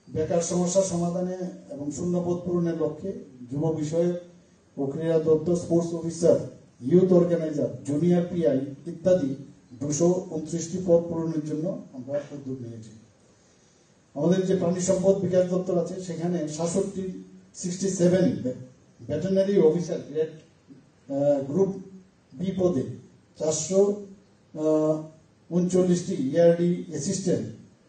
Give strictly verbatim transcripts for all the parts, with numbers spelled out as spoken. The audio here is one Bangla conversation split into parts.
বেকার সমস্যা সমাধানে এবং শূন্যপদ পূরণের লক্ষ্যে যুব বিষয়ক ও ক্রীড়া দপ্তর, sports officer, youth organiser, junior P I ইত্যাদি দুশো উনত্রিশটি পদ পূরণের জন্য আমরা উদ্যোগ নিয়েছি। আমাদের যে প্রাণী সম্পদ বিকাশ দপ্তর আছে সেখানে সাতষট্টি sixty seven veterinary officer grade group B পদে চারশো উনচল্লিশটি ইয়ারডি assistant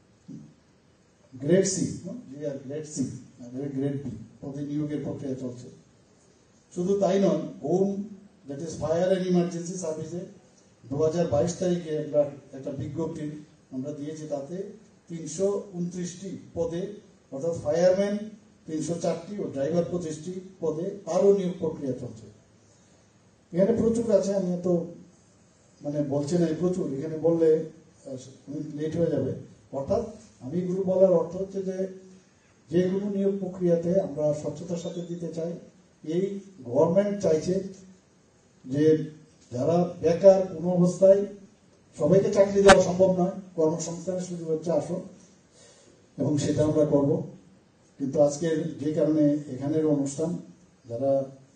grade C grade C grade B পদে নিয়োগের প্রক্রিয়া চলছে। শুধু তাই নয়, home that is fire and emergency সার্ভিসে দু হাজার বাইশ তারিখে একটা একটা বিজ্ঞপ্তি আমরা দিয়েছি, তাতে তিনশো উনত্রিশটি পদে অর্থাৎ ফায়ারম্যান তিনশো চারটি ও ড্রাইভার পঁচিশটি পদে আরও নিয়োগ প্রক্রিয়া চলছে। এখানে প্রচুর আছে, আমি তো মানে বলছি না প্রচুর, এখানে বললে লেট হয়ে যাবে। অর্থাৎ আমি এগুলো বলার অর্থ হচ্ছে যে যে কোনো নিয়োগ প্রক্রিয়াতে আমরা স্বচ্ছতার সাথে দিতে চাই। এই গভর্নমেন্ট চাইছে যে যারা বেকার কোনো অবস্থায়, সবাইকে চাকরি দেওয়া সম্ভব নয়, কর্মসংস্থানের সুযোগ হচ্ছে আসো, এবং সেটা আমরা করব। কিন্তু আজকের যে কারণে এখানের অনুষ্ঠান, যারা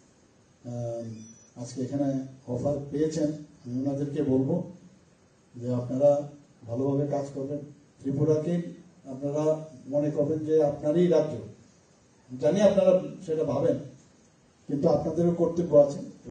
আজকে এখানে অফার পেয়েছেন, আমি ওনাদেরকে বলবো যে আপনারা ভালোভাবে কাজ করবেন। ত্রিপুরাকে আপনারা মনে করবেন যে আপনারই রাজ্য, জানি আপনারা সেটা ভাবেন, কিন্তু আপনাদেরও কর্তব্য আছে।